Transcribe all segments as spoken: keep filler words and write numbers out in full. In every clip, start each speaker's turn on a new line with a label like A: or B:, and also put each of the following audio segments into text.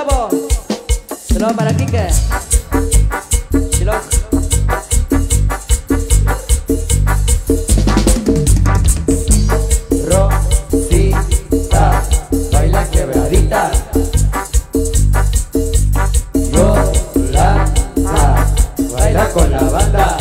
A: Gustavo. Saludos para Kike. Chilo.
B: Rosita, baila quebradita. Yolanda, baila con la banda.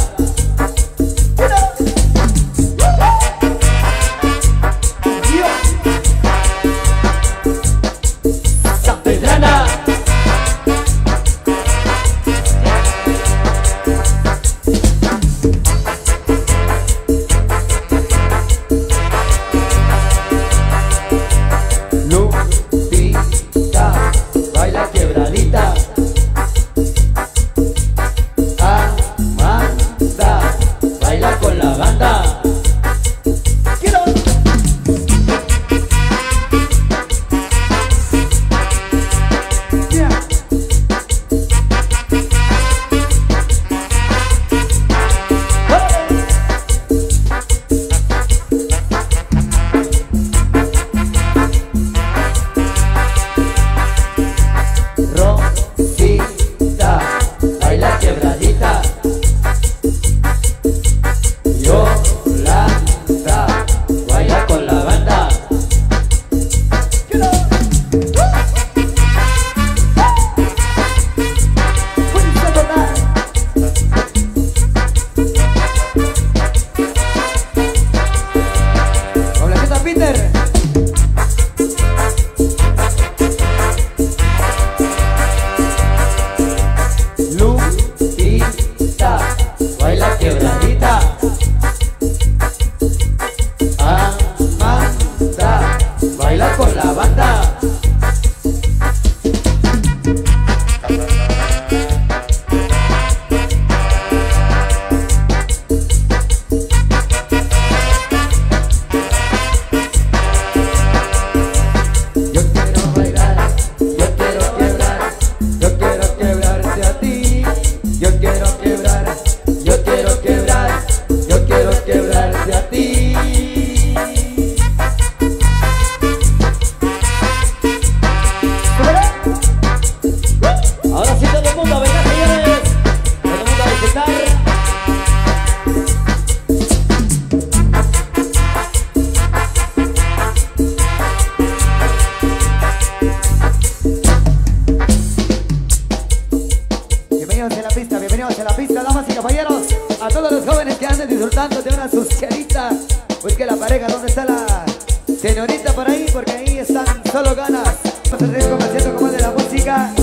B: Bienvenidos a la pista, damas y caballeros. A todos los jóvenes que anden disfrutando de una suciadita. Pues que la pareja, ¿dónde está la señorita por ahí? Porque ahí están solo ganas. Vamos a seguir conversando como de la música.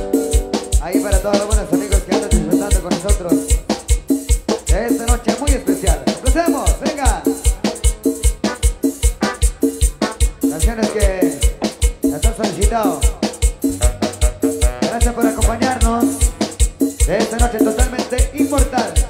B: Ahí para todos los buenos amigos que andan disfrutando con nosotros de esta noche muy especial. Empecemos, venga. Canciones que las han solicitado. Gracias por acompañarnos de esta noche totalmente inmortal.